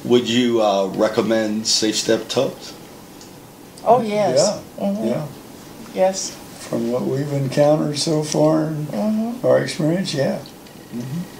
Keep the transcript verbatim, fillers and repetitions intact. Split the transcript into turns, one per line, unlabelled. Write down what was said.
Would you uh, recommend Safe Step tubs?
Oh, yes.
Yeah,
Mhm.
yeah.
Yes.
From what we've encountered so far and
Mhm.
our experience, yeah. Mm-hmm.